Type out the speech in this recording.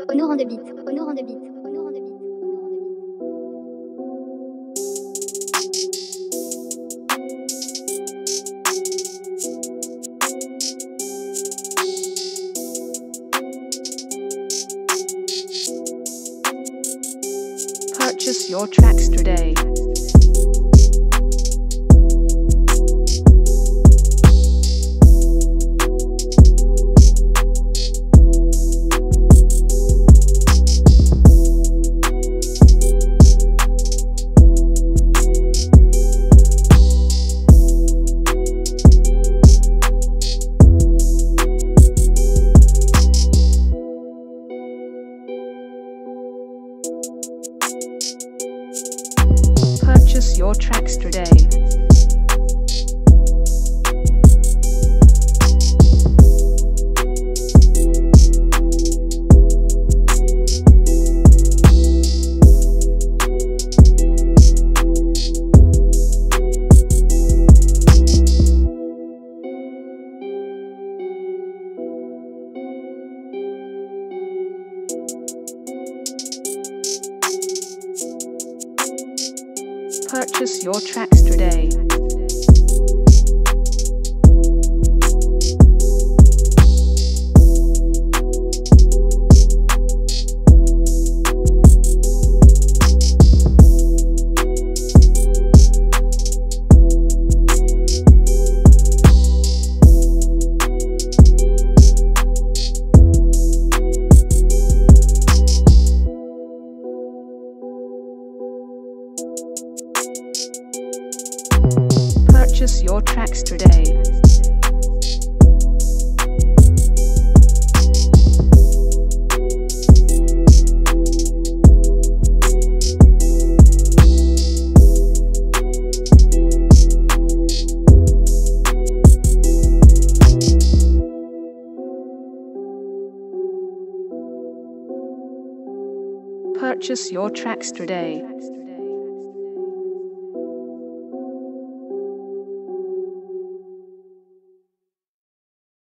Honor on the beat. Honor on the beat. Honor on the beat. Purchase your tracks today. Purchase your tracks today. Purchase your tracks today. Purchase your tracks today. Purchase your tracks today.